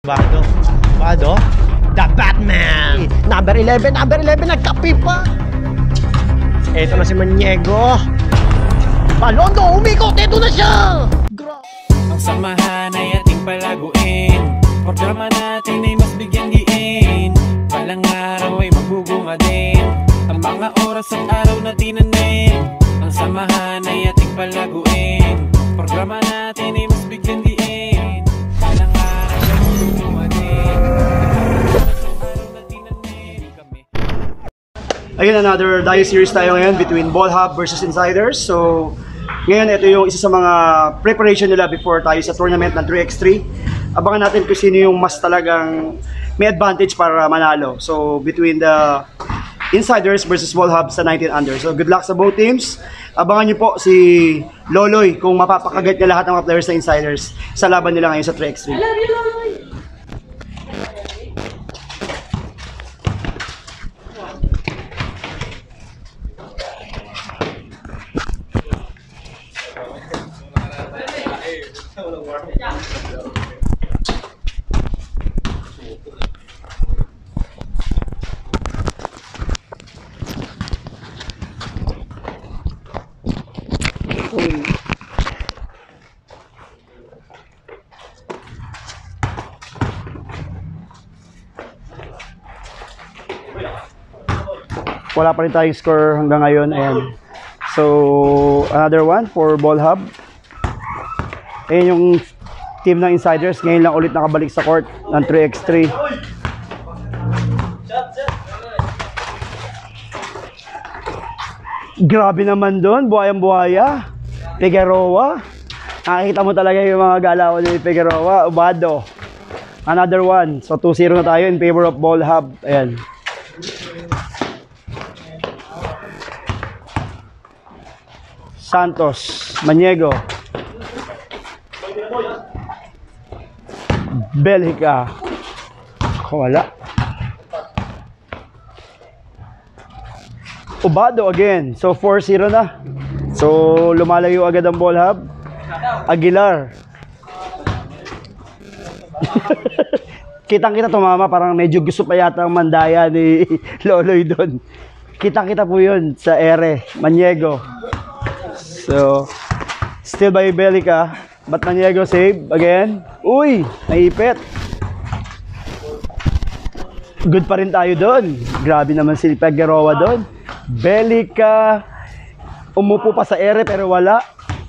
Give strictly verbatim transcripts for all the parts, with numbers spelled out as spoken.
Bado. Bado? The Batman! Number eleven, number eleven, nagkapi pa! Ito na si Maniego. Balondo, umikot! Ito na siya! Gra Ang samahan ay ating palaguin. Programa natin ay mas bigyan diin. Balang araw ay magbubunga din ang mga oras at araw na tinanim. Ang samahan ay ating palaguin. Programa natin ay mas bigyan diin. Balang araw ay magbubunga din ang araw na tinanim. Kami Again, another Dio series tayo ngayon between Ball Hub versus Insiders. So, ngayon ito yung isa sa mga preparation nila before tayo sa tournament ng three by three. Abangan natin kung sino yung mas talagang may advantage para manalo. So, between the Insiders versus Ball Hub sa nineteen under. So, good luck sa both teams. Abangan nyo po si Loloy kung mapapakagat niya lahat ng mga players na Insiders sa laban nila ngayon sa three by three. I love you, Loloy! Wala pa rin tayong score hanggang ngayon. Ayan. So, another one for Ball Hub. Ayan yung team ng Insiders. Ngayon lang ulit nakabalik sa court ng three by three. Grabe naman doon. Buhayang-buhaya. Figueroa. Nakikita mo talaga yung mga galaw ni Figueroa. Ubado. Another one. So, two zero na tayo in favor of Ball Hub. Ayan. Santos, Maniego, Belgica, wala. Ubado again, so four zero na. So lumalayo agad ang Ball Hub. Aguilar. Kitang-kita tumama, parang medyo gusto pa yata ang mandaya ni Loloy doon. Kitang-kita po yun sa ere, Maniego. So, still by Belgica, but Maniego save again. Uy, naipit. Good pa rin tayo doon. Grabe naman si Figueroa doon. Belgica, umupo pa sa ere pero wala.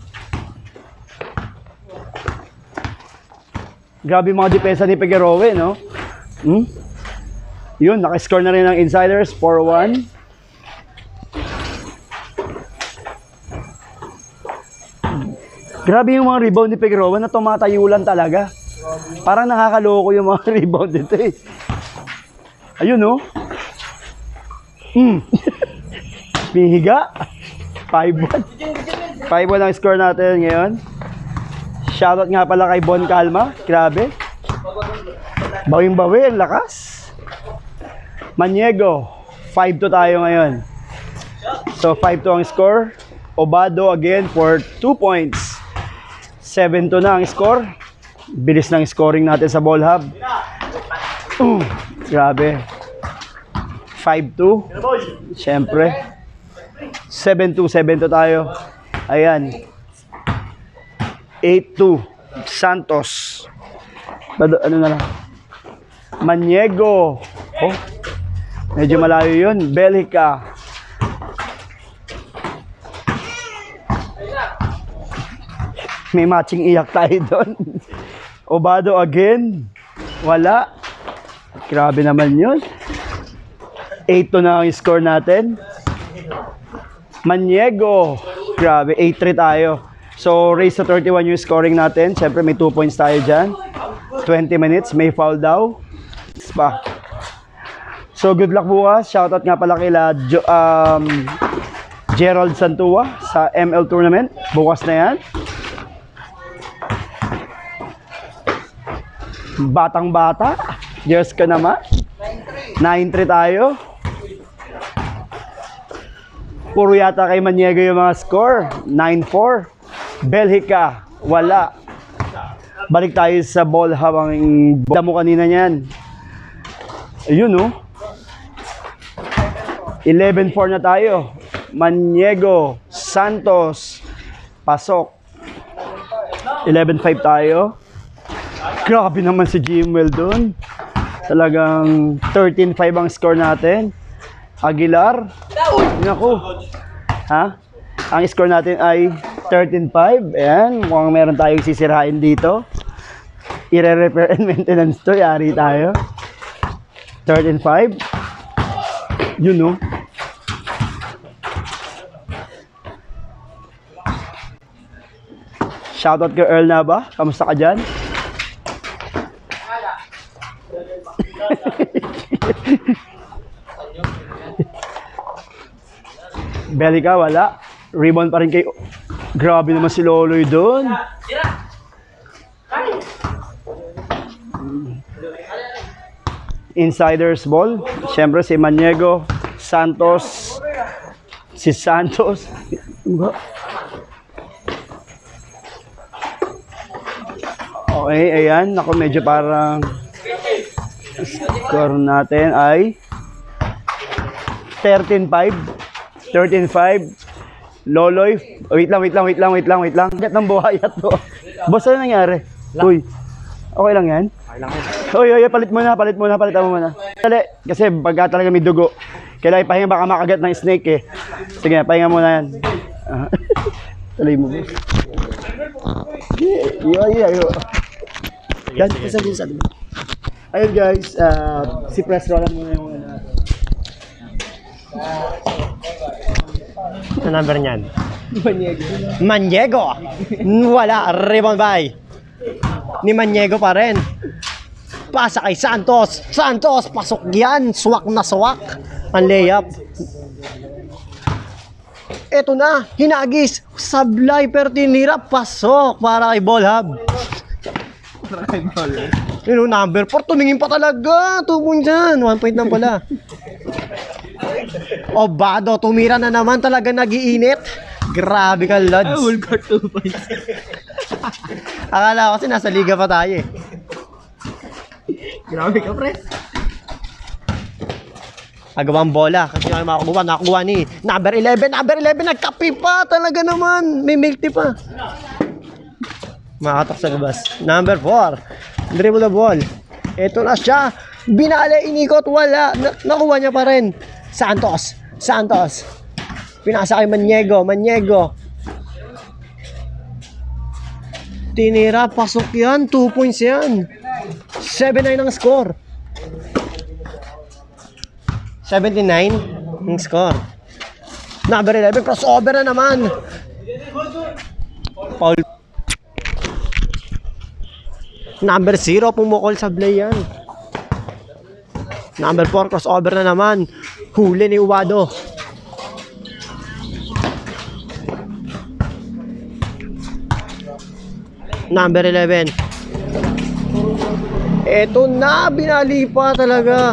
Grabe mga depensa ni Figueroa, no? Hmm? Yun, nakascore na rin ng Insiders, four one. Grabe yung mga rebound ni Figueroa na tumatayulan talaga. Parang nakakaloko yung mga rebound dito eh. Ayun no. Hmm. Pihiga. five one. five one ang score natin ngayon. Shoutout nga pala kay Bon Calma. Grabe. Bawing-bawi, ang lakas. Maniego. five two tayo ngayon. So five two ang score. Obado again for two points. seven two na ang score. Bilis ng scoring natin sa Ball Hub. Uh, grabe. five two. Siyempre. seven two, seven two tayo. Ayan. eight two. Santos. Ano na lang. Maniego. Oh. Medyo malayo yun. Belgica. May matching iyak tayo doon. Obado again. Wala. Grabe naman yun. eight two na ang score natin. Maniego. Grabe. eight three tayo. So, race to thirty-one yung scoring natin. Siyempre, may two points tayo dyan. twenty minutes. May foul daw. Pa. So, good luck bukas. Shoutout nga pala kila jo um, Gerald Santua sa M L tournament. Bukas na yan. Batang-bata. Diyos ka naman. nine three tayo. Puro yata kay Maniego yung mga score. nine four. Belgica. Wala. Balik tayo sa ball habang bola mo kanina niyan. Ayun no. eleven four na tayo. Maniego, Santos, pasok. eleven five tayo. Grabe naman si Jimwell doon. Talagang thirteen five ang score natin. Aguilar. Naku. Ha? Ang score natin ay thirteen five. Ayan, mukhang meron tayong sisirain dito. I-repair and maintenance to. Yari tayo. thirteen five. Yun no. Shoutout kay Earl na ba? Kamusta ka dyan? Belica, wala. Rebound pa rin kay... Grabe naman si Loloy doon. Insiders ball. Siyempre si Maniego, Santos, si Santos. Okay, ayan. Ako medyo parang score natin ay thirteen five. thirteen five. Loloy. Oh, wait lang, wait lang, wait lang, wait lang, wait lang. Gat ng buhayat to. Boss, ano nangyari? Uy. Okay lang yan? Okay lang yan. Uy, uy, palit mo na, palit mo na, palitan mo muna. Dali, kasi pagka talaga may dugo, kailangan ipahinga, baka makagat ng snake eh. Sige, pahinga mo na yan. Tuloy mo, boss. Yo, yo, yo. Yan, isa din sa diba? Ayun guys, uh, si press roll muna yung ano. Ano number niyan? Maniego. Maniego! Wala, rebound by. Ni Maniego pa rin. Pasa kay Santos. Santos, pasok yan. Swak na swak. Ang layup. Eto na, hinagis. Sablay pero tinira. Pasok para kay Ball Hub. Yun know, number four, tumingin pa talaga. two points yan, one point lang pala. Obado, tumira na naman, talaga nag-iinit. Grabe ka, Lods. I will got two points. Akala ko kasi nasa liga pa tayo eh. Grabe ka, pre. Agawang bola, kasi may makakuha, nakakuha ni number eleven, number eleven, nagkapi pa, talaga naman. May milk tea pa. Makatak sa labas. Number four. Dribble the ball. Ito na siya. Binala, inikot, wala. Na nakuha niya pa rin. Santos. Santos. Pinasa kay Maniego. Maniego. Tinira. Pasok yan. two points yan. seven nine ang score. seventy-nine ang score. Number eleven. Crossover na naman. Paul. Number zero, pumukol sa play yan. Number four, crossover na naman. Huli ni Uwado. Number eleven. Eto na, binali pa talaga.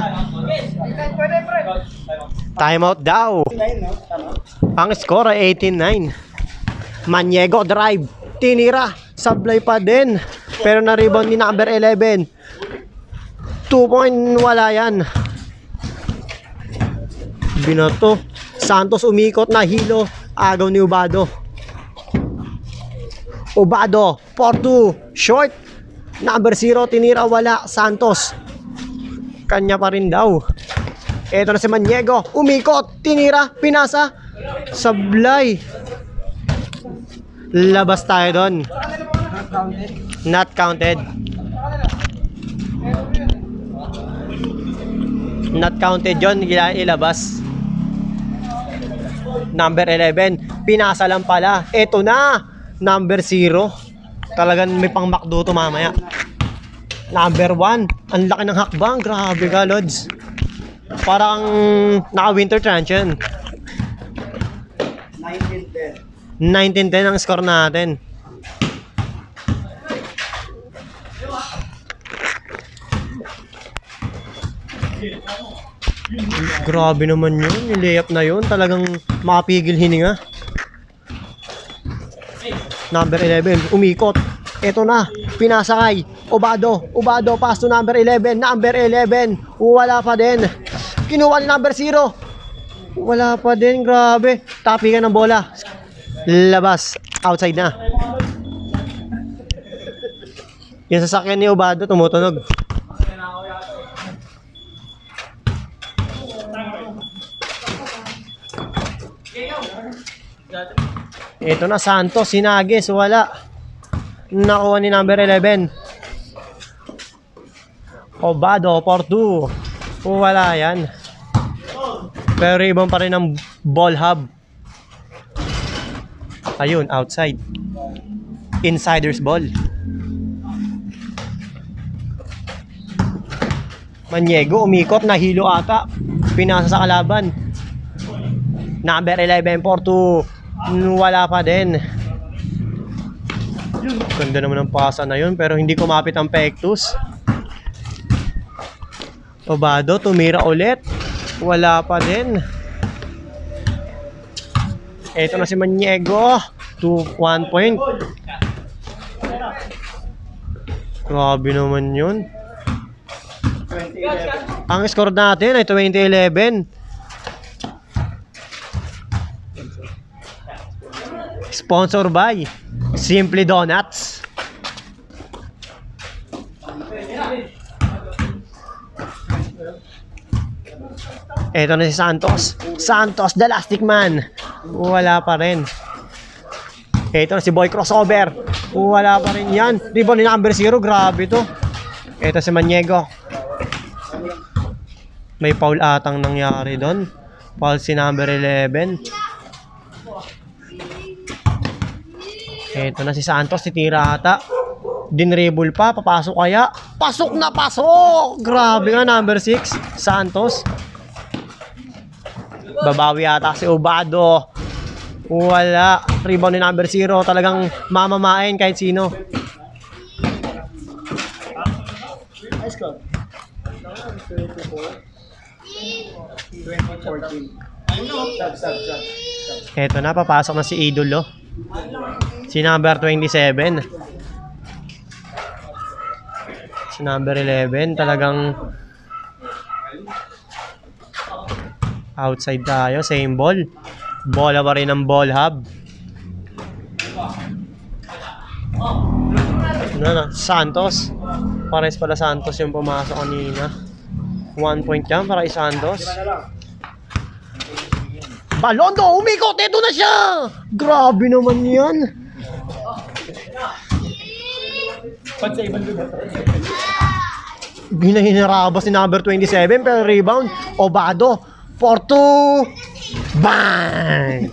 Timeout daw. Ang score ay eighteen nine. Maniego drive. Tinira. Sablay pa din. Pero na-rebound ni number eleven. two point wala yan. Binato. Santos umikot na hilo. Agaw ni Ubado. Ubado. four two. Short. Number zero. Tinira wala. Santos. Kanya pa rin daw. Ito na si Maniego. Umikot. Tinira. Pinasa. Sablay. Labas tayo doon. Not counted. Not counted yun. Ilabas. Number eleven. Pinasa lang pala. Eto na. Number zero. Talagang may pang McDo to mamaya. Number one. Ang laki ng hakbang. Grabe ka, Lods. Parang naka-winter truncheon. nineteen ten ang score natin. Grabe naman yun. Yung layup na yun. Talagang makapigil hininga. Number eleven. Umikot. Eto na. pinasakay. Obado, Obado, pass to number eleven, number eleven, wala pa din. Kinuha ni number zero. Wala pa din, grabe. Tapi ka ng bola. Labas, outside na. Yung sasakyan ni Obado tumutunog. Ito na Santos, Sinages, wala. Nakuha ni number eleven. Obado, Porto. Wala yan. Pero ibang pa rin ang ball hub. Ayun, outside. Insider's ball. Maniego, umikot, nahilo ata. Pinasa sa kalaban. Number eleven, Porto. Wala pa din. Ganda naman ang pasa na yun, pero hindi kumapit ang Pectus. Obado, tumira ulit. Wala pa din. Ito na si Maniego. two one point. Grabe naman yun. Ang score natin ay twenty eleven. Sponsor by Simply Donuts. Ito na si Santos. Santos, the Elastic Man. Wala pa rin. Ito na si Boy Crossover. Wala pa rin yan. Rebound ni number zero. Grabe to. Ito si Maniego. May foul atang nangyari doon. Foul si number eleven. Ito na si Santos. Titira ata. Dinribble pa. Papasok kaya. Pasok na pasok! Grabe nga number six. Santos. Babawi ata si Obado. Wala. Rebound ni number zero. Talagang mamamain kahit sino. Eto na, papasok na si Idolo. Si number twenty-seven. Si number eleven. Talagang outside tayo, same ball. Bola pa rin ang ball hub. Ano na, Santos. Pares pala Santos yung pumasok kanina. One point yan para kay Santos. Balondo, umikot! Ito na siya! Grabe naman yan. Ginahinarabas ni number twenty-seven pero rebound. Obado. Porto. Bang!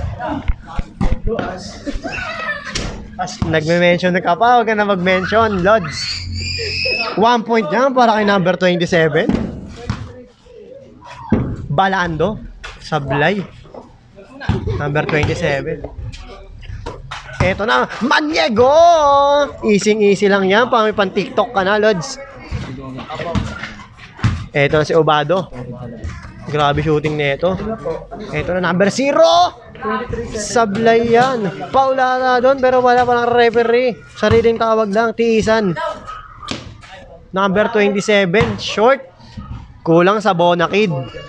Nagme-mention na ka pa. Huwag ka na mag-mention, Lods. One point yan para kay number twenty-seven. Balando. Sablay. Number twenty-seven. Eto na. Maniego! Easy-easy lang yan. Pang may pan-TikTok ka na, Lods. Eto na si Obado. Grabe shooting nito. Ito na number zero. Sablay yan. Paula na doon pero wala pa ng referee. Sariling tawag lang. Tiisan. Number twenty-seven. Short. Kulang sa Bonakid.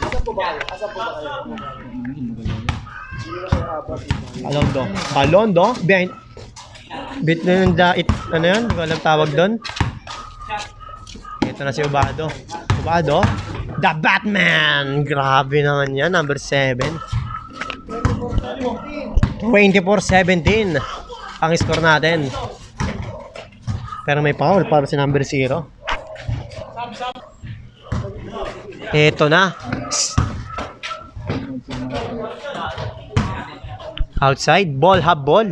Balondo. Balondo. Behind. Bit na yung dait. Ano yun? Hindi ko alam tawag doon. Ito na si Obado. Obado. The Batman! Grabe naman yan, number seven. twenty-four seventeen ang score natin. Pero may foul para si number zero. Ito na. Outside, ball, hub ball.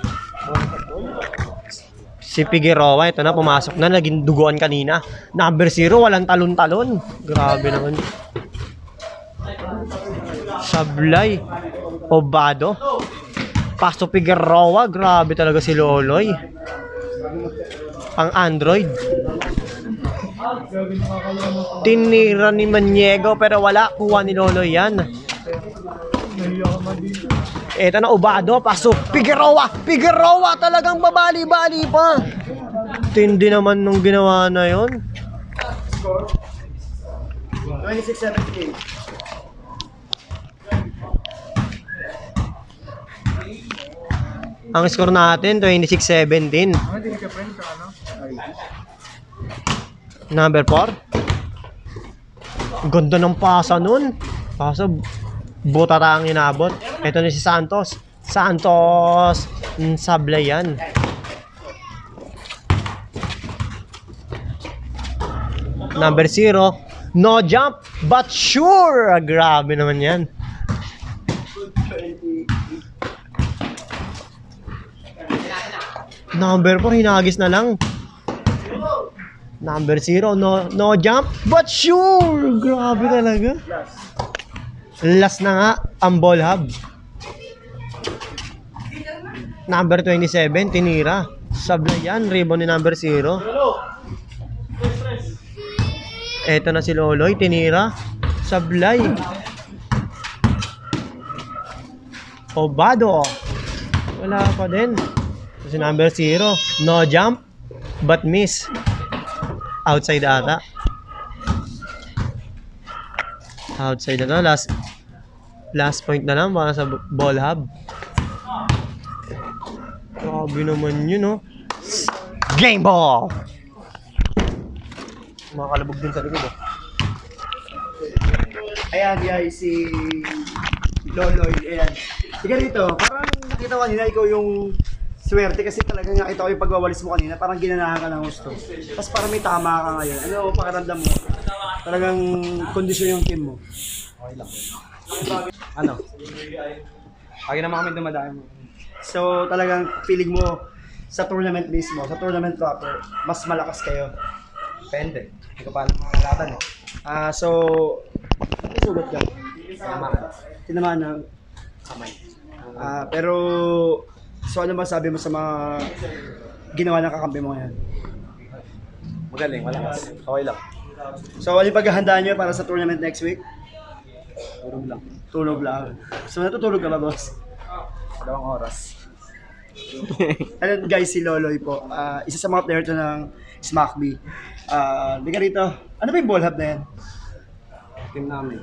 Si Figueroa, ito na, pumasok na, naging duguan kanina. Number zero, walang talon-talon. Grabe naman. Sablay. Obado. Paso Figueroa, grabe talaga si Loloy. Pang Android. Tinira ni Maniego, pero wala, kuha ni Loloy yan. Ito na Obado, paso Figueroa. Figueroa talagang babali-bali pa. Tindi naman nung ginawa na yon. Score? twenty-six seventeen. Ang score natin, twenty-six seventeen. Number four. Ganda ng pasa nun. Kaso, butara ang inabot. Ito na si Santos. Santos! Mm, sablay yan. Number zero. No jump, but sure! Grabe naman yan. Number four, hinagis na lang. Number zero, no no jump, but sure! Grabe talaga. Last na nga, ang ball hub. Number twenty-seven, tinira. Sablay yan, ribbon ni number zero. Eto na si Loloy, tinira. Sablay. Obado. Wala pa din. Si number zero, no jump, but miss. Outside ata. Outside na to. Last, last point na lang para sa ball hub. Grabe naman yun, no? Game ball! Makakalabog din sa likod, oh. Ayan guys, si Loloy, ayan. Sige rito, parang nakita ko kanina ikaw yung swerte kasi talagang nakita ko yung pagwawalis mo kanina, parang ginanahan ka ng gusto. Tapos parang may tama ka ngayon. Ano pakiramdam mo? Talagang kondisyon yung team mo. Okay lang. Ano? Lagi naman kami dumadaan mo. So talagang feeling mo sa tournament mismo, sa tournament proper, mas malakas kayo. Depende. Hindi ko paano makakalaban eh. Ah, so isulat ka. Tinamaan. Tinamaan ng Kamay. Ah, pero so ano ba sabi mo sa mga ginawa ng kakampi mo ngayon? Magaling, malakas. Okay lang. So ano yung paghahandaan nyo para sa tournament next week? Tulog lang. Tulog lang. So natutulog ka ba, boss? Dalawang oras. Ano guys, si Loloy po. Ah, isa sa mga player to ng SmackB. Ah, uh, rito. Ano ba yung ball hub na yan? Team namin.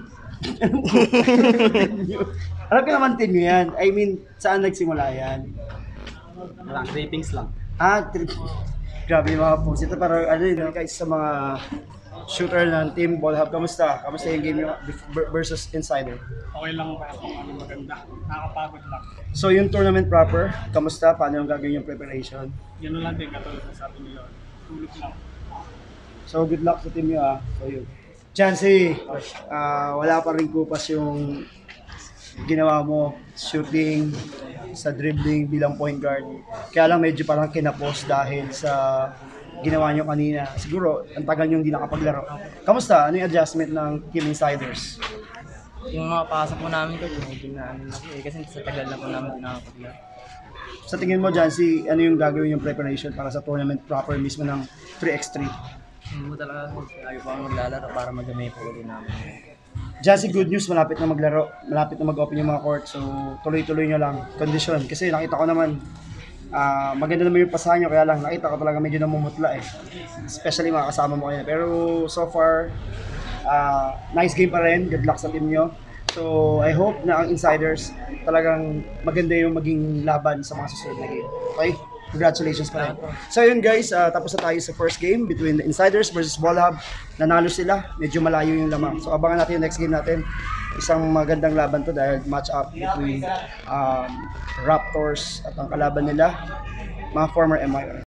Alam ka naman team nyo yan. I mean, saan nagsimula yan? Wala, ratings lang. Ah, tri- grabe yung mga posts. Ito parang ano yun, guys, sa mga shooter ng team ball hub. Kamusta? Kamusta yung game nyo versus Insider? Okay lang pa kung ano maganda. Nakakapagod lang. So yung tournament proper, kamusta? Paano yung gagawin yung preparation? Yan lang din, katulad ng sabi nila. Tulog lang. So good luck sa team nyo ah. So yun. Chansey, ah, wala pa rin kupas yung ginawa mo, shooting, sa dribbling bilang point guard. Kaya lang medyo parang kinapos dahil sa ginawa nyo kanina. Siguro, ang tagal nyo hindi nakapaglaro. Kamusta? Ano yung adjustment ng Team Insiders? Yung mga pasok po namin ko, medyo na ano na po eh, kasi sa tagal na po namin dinakapaglaro. Sa tingin mo dyan, si, ano yung gagawin yung preparation para sa tournament proper mismo ng three by three? Hindi mo talaga, ayaw pa akong maglalaro para magamay po ulit namin. Dyan si good news, malapit na maglaro, malapit na mag-open yung mga court, so tuloy-tuloy nyo lang, condition. Kasi nakita ko naman, uh, maganda naman yung pasahan nyo, kaya lang nakita ko talaga medyo namumutla eh. Especially mga kasama mo kanina. Pero so far, uh, nice game pa rin, good luck sa team nyo. So I hope na ang Insiders talagang maganda yung maging laban sa mga susunod na game. Okay? Congratulations pa rin. So yun guys, uh, tapos na tayo sa first game between the Insiders versus Ball Hub. Nanalo sila, medyo malayo yung lamang. So abangan natin yung next game natin. Isang magandang laban to dahil match up between um, Raptors at ang kalaban nila, mga former M I R.